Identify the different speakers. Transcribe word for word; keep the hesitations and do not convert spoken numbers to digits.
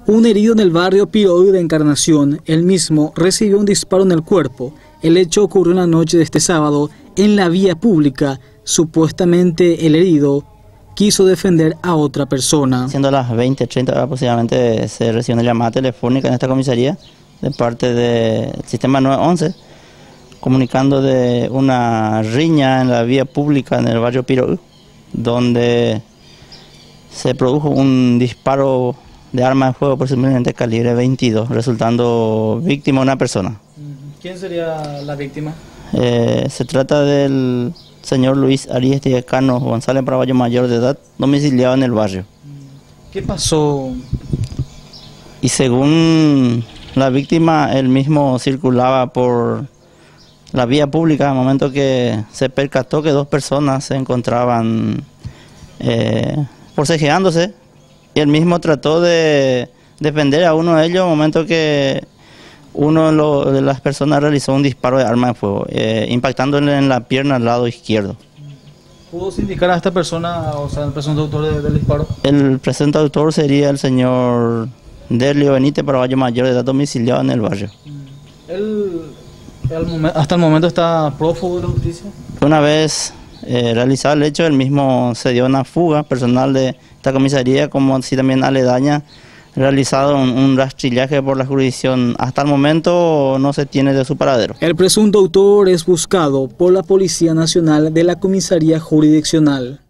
Speaker 1: Un herido en el barrio Piroy de Encarnación, él mismo recibió un disparo en el cuerpo. El hecho ocurrió en la noche de este sábado en la vía pública. Supuestamente el herido quiso defender a otra persona.
Speaker 2: Siendo las veinte, treinta aproximadamente se recibió una llamada telefónica en esta comisaría de parte del sistema nueve once, comunicando de una riña en la vía pública en el barrio Piroy, donde se produjo un disparo de arma de fuego presumiblemente calibre veintidós, resultando víctima una persona.
Speaker 1: ¿Quién sería la víctima?
Speaker 2: Eh, se trata del señor Luis Aristides Cano González Paraballo, mayor de edad, domiciliado en el barrio.
Speaker 1: ¿Qué pasó?
Speaker 2: Y según la víctima, él mismo circulaba por la vía pública al momento que se percató que dos personas se encontraban eh, forcejeándose. Y él mismo trató de defender a uno de ellos al momento que uno de, lo, de las personas realizó un disparo de arma de fuego, eh, impactándole en la pierna al lado izquierdo.
Speaker 1: ¿Pudo indicar a esta persona, o sea, el presunto autor de, del disparo?
Speaker 2: El presunto autor sería el señor Delio Benítez Paraballo, mayor de edad, domiciliado en el barrio.
Speaker 1: ¿Él, él hasta el momento está prófugo de la justicia?
Speaker 2: Una vez eh, realizado el hecho, él mismo se dio una fuga personal de esta comisaría, como así también aledaña, realizado un, un rastrillaje por la jurisdicción. Hasta el momento no se tiene de su paradero.
Speaker 1: El presunto autor es buscado por la Policía Nacional de la Comisaría Jurisdiccional.